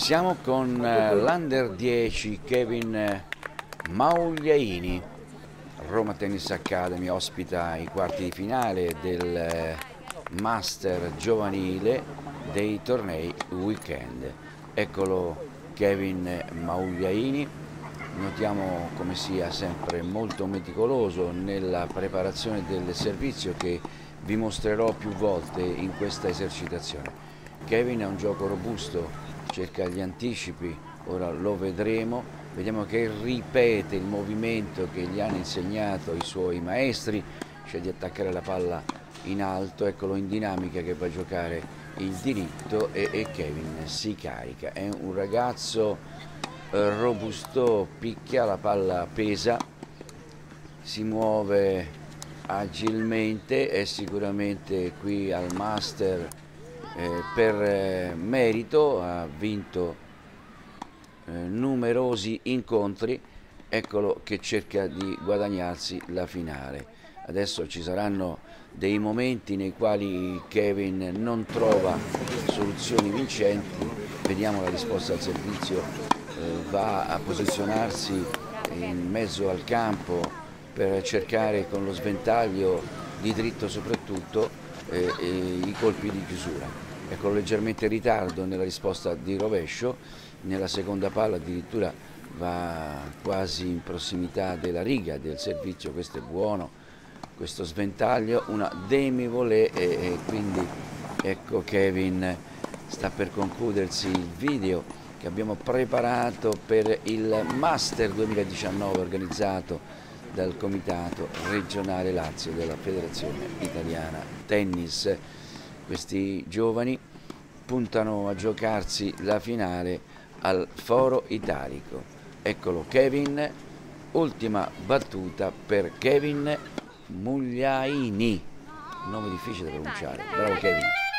Siamo con l'Under 10 Kevin Maugliaini. Roma Tennis Academy ospita i quarti di finale del Master giovanile dei tornei weekend. Eccolo Kevin Maugliaini. Notiamo come sia sempre molto meticoloso nella preparazione del servizio che vi mostrerò più volte in questa esercitazione. Kevin è un gioco robusto, cerca gli anticipi, ora lo vedremo, vediamo che ripete il movimento che gli hanno insegnato i suoi maestri, sceglie di attaccare la palla in alto, eccolo in dinamica che va a giocare il diritto e Kevin si carica, è un ragazzo robusto, picchia, la palla pesa, si muove agilmente, è sicuramente qui al Master per merito, ha vinto numerosi incontri, eccolo che cerca di guadagnarsi la finale. Adesso ci saranno dei momenti nei quali Kevin non trova soluzioni vincenti, vediamo la risposta al servizio, va a posizionarsi in mezzo al campo per cercare con lo sventaglio di dritto soprattutto i colpi di chiusura. Eccolo leggermente in ritardo nella risposta di rovescio, nella seconda palla addirittura va quasi in prossimità della riga del servizio, questo è buono, questo sventaglio, una demi-volée e quindi ecco Kevin sta per concludersi il video che abbiamo preparato per il Master 2019 organizzato dal Comitato Regionale Lazio della Federazione Italiana Tennis. Questi giovani puntano a giocarsi la finale al Foro Italico. Eccolo Kevin, ultima battuta per Kevin Maugliaini, nome difficile da pronunciare. Bravo Kevin.